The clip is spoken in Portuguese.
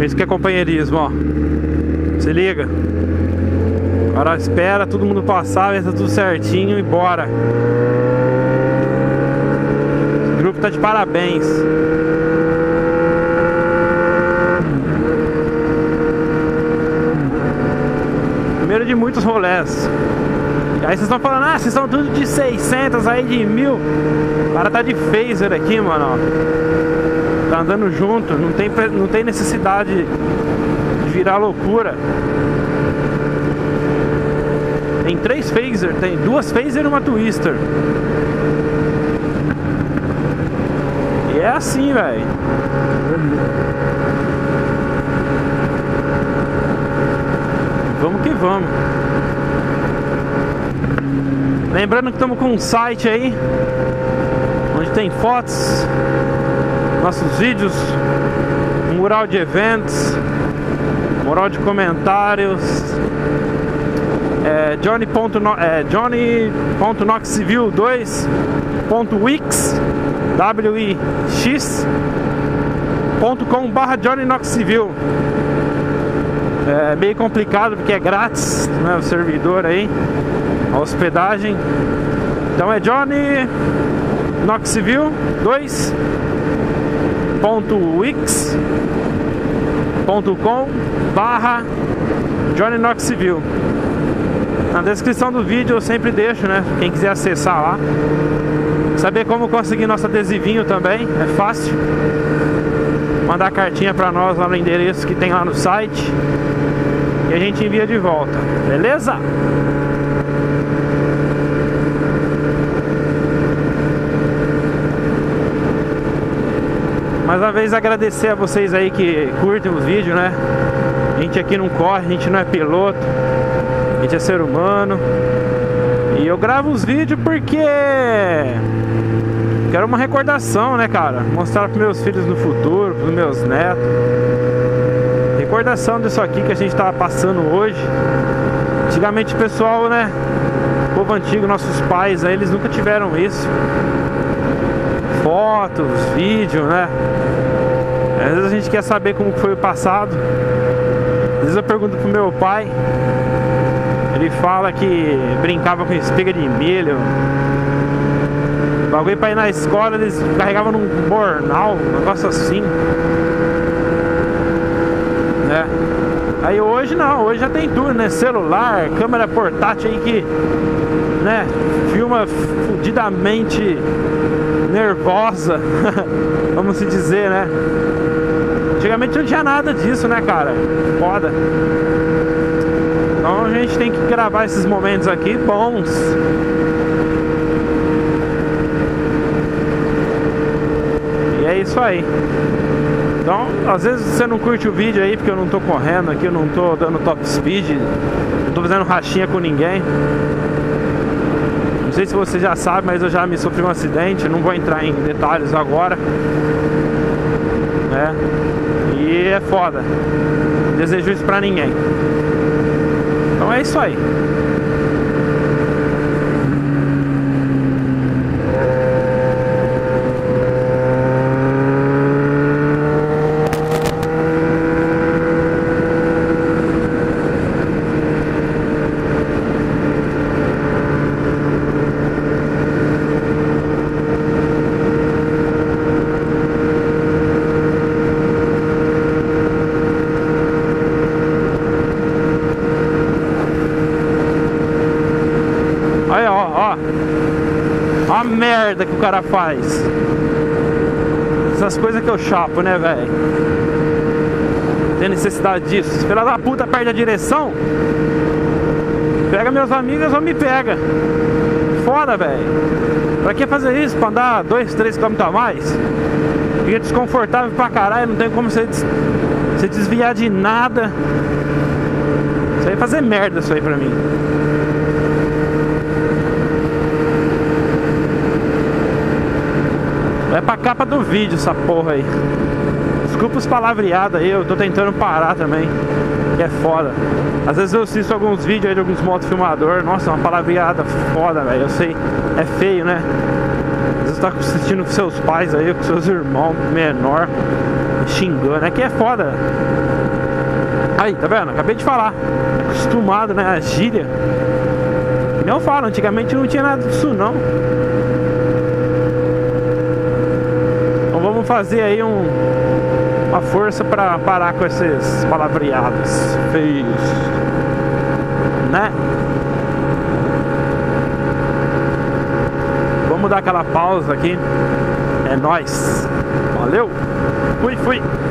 Isso que é companheirismo, ó. Se liga. Agora espera todo mundo passar, ver se tá tudo certinho e bora. O grupo tá de parabéns. Primeiro de muitos rolés. E aí vocês estão falando, vocês estão tudo de 600 aí, de 1000. O cara tá de phaser aqui, mano, ó. Tá andando junto, não tem necessidade de virar loucura. Tem 3 phaser, tem 2 phaser e uma twister. E é assim, velho. Vamos que vamos. Lembrando que estamos com um site aí onde tem fotos, nossos vídeos, um mural de eventos, mural de comentários, johnny.knoxville2.wix.com/johnnyknoxville. É meio complicado porque é grátis, né, o servidor aí, a hospedagem. Então é johnny.knoxville2.wix.com/johnnyknoxville. Na descrição do vídeo eu sempre deixo, né? Quem quiser acessar lá. Saber como conseguir nosso adesivinho também, é fácil. Mandar cartinha pra nós lá no endereço que tem lá no site e a gente envia de volta, beleza? Mais uma vez agradecer a vocês aí que curtem os vídeos, né? A gente aqui não corre, a gente não é piloto, a gente é ser humano. E eu gravo os vídeos porque quero uma recordação, né, cara? Mostrar pros meus filhos no futuro, pros meus netos. Recordação disso aqui que a gente tá passando hoje. Antigamente o pessoal, né, o povo antigo, nossos pais aí, eles nunca tiveram isso. Fotos, vídeo, né? Às vezes a gente quer saber como foi o passado. Às vezes eu pergunto pro meu pai. Ele fala que brincava com espiga de milho. O bagulho pra ir na escola eles carregavam num bornal, um negócio assim, né? Aí hoje não, hoje já tem tudo, né? Celular, câmera portátil aí que, né, filma fudidamente nervosa, vamos se dizer, né? Antigamente não tinha nada disso, né, cara? Foda. Então a gente tem que gravar esses momentos aqui bons. E é isso aí. Então, às vezes você não curte o vídeo aí porque eu não tô correndo aqui, eu não tô dando top speed, não tô fazendo rachinha com ninguém. Não sei se você já sabe, mas eu já me sofri um acidente, não vou entrar em detalhes agora, né? E é foda. Não desejo isso pra ninguém. Então é isso aí. Aí, ó a merda que o cara faz. Essas coisas que eu chapo, né, velho? Tem necessidade disso. Se filha da puta perde a direção, pega meus amigos ou me pega. Foda, velho. Pra que fazer isso? Pra andar 2, 3 km a mais? Fica desconfortável pra caralho. Não tem como você desviar de nada. Isso aí é fazer merda, isso aí pra mim. Vai pra capa do vídeo essa porra aí. Desculpa os palavreados aí, eu tô tentando parar também, que é foda. Às vezes eu assisto alguns vídeos aí de alguns motofilmadores. Nossa, uma palavreada foda, velho. Eu sei, é feio, né? Às vezes você tá assistindo com seus pais aí, com seus irmãos menor, xingando. É que é foda. Aí, tá vendo? Acabei de falar. Acostumado, né? A gíria. Que nem eu falo, antigamente não tinha nada disso, não. Então vamos fazer aí uma força pra parar com esses palavreados feios, né? Vamos dar aquela pausa aqui. É nóis. Valeu. Fui.